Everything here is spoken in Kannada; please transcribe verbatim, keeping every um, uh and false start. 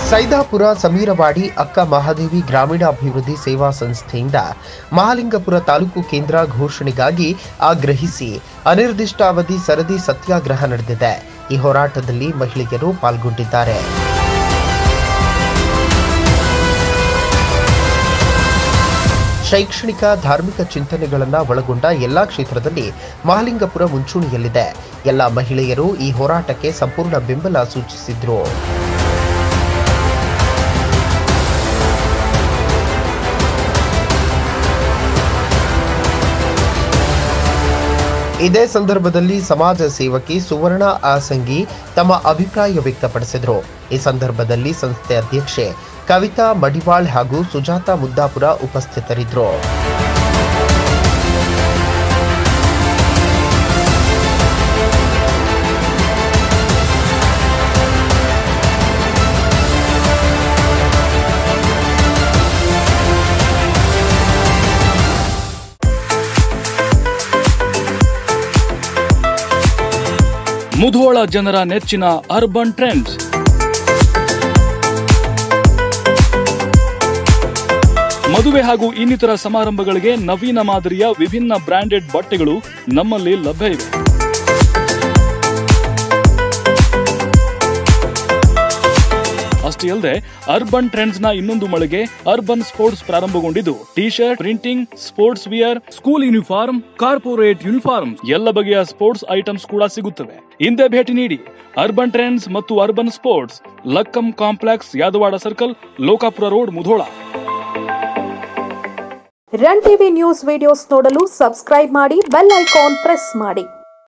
ಸೈದಾಪುರ ಸಮೀರವಾಡಿ ಅಕ್ಕ ಮಹಾದೇವಿ ಗ್ರಾಮೀಣಾಭಿವೃದ್ಧಿ ಸೇವಾ ಸಂಸ್ಥೆಯಿಂದ ಮಹಾಲಿಂಗಪುರ ತಾಲೂಕು ಕೇಂದ್ರ ಘೋಷಣೆಗಾಗಿ ಆಗ್ರಹಿಸಿ ಅನಿರ್ದಿಷ್ಟಾವಧಿ ಸರದಿ ಸತ್ಯಾಗ್ರಹ ನಡೆದಿದೆ. ಈ ಹೋರಾಟದಲ್ಲಿ ಮಹಿಳೆಯರು ಪಾಲ್ಗೊಂಡಿದ್ದಾರೆ. ಶೈಕ್ಷಣಿಕ ಧಾರ್ಮಿಕ ಚಿಂತನೆಗಳನ್ನು ಒಳಗೊಂಡ ಎಲ್ಲಾ ಕ್ಷೇತ್ರದಲ್ಲಿ ಮಹಾಲಿಂಗಪುರ ಮುಂಚೂಣಿಯಲ್ಲಿದೆ. ಎಲ್ಲ ಮಹಿಳೆಯರು ಈ ಹೋರಾಟಕ್ಕೆ ಸಂಪೂರ್ಣ ಬೆಂಬಲ ಸೂಚಿಸಿದ್ರು. ಇದೇ ಸಂದರ್ಭದಲ್ಲಿ ಸಮಾಜ ಸೇವಕಿ ಸುವರ್ಣ ಆಸಂಗಿ ತಮ್ಮ ಅಭಿಪ್ರಾಯ ವ್ಯಕ್ತಪಡಿಸಿದರು. ಈ ಸಂದರ್ಭದಲ್ಲಿ ಸಂಸ್ಥೆ ಅಧ್ಯಕ್ಷೆ ಕವಿತಾ ಮಡಿವಾಳ್ ಹಾಗೂ ಸುಜಾತಾ ಮುದ್ದಾಪುರ ಉಪಸ್ಥಿತರಿದ್ದರು. ಮುಧೋಳ ಜನರ ನೆಚ್ಚಿನ ಅರ್ಬನ್ ಟ್ರೆಂಡ್ಸ್. ಮದುವೆ ಹಾಗೂ ಇನ್ನಿತರ ಸಮಾರಂಭಗಳಿಗೆ ನವೀನ ಮಾದರಿಯ ವಿಭಿನ್ನ ಬ್ರಾಂಡೆಡ್ ಬಟ್ಟೆಗಳು ನಮ್ಮಲ್ಲಿ ಲಭ್ಯ ಇವೆ. ಅಷ್ಟೇ ಅಲ್ಲದೆ ಅರ್ಬನ್ ಟ್ರೆಂಡ್ಸ್ ನ ಇನ್ನೊಂದು ಮಳಿಗೆ ಅರ್ಬನ್ ಸ್ಪೋರ್ಟ್ಸ್ ಪ್ರಾರಂಭಗೊಂಡಿದ್ದು T shirt, printing, sports wear, school uniform, corporate uniform ಎಲ್ಲ ಬಗೆಯ ಸ್ಪೋರ್ಟ್ಸ್ ಐಟಮ್ಸ್ ಕೂಡ ಸಿಗುತ್ತವೆ. ಹಿಂದೆ ಭೇಟಿ ನೀಡಿ. ಅರ್ಬನ್ ಟ್ರೆಂಡ್ಸ್ ಮತ್ತು urban sports, Lakkam complex, Yadawad circle, Lokapur road, Mudhol. Run TV news videos ನೋಡಲು ಸಬ್ಸ್ಕ್ರೈಬ್ ಮಾಡಿ, ಬೆಲ್ ಐಕಾನ್ ಪ್ರೆಸ್ ಮಾಡಿ.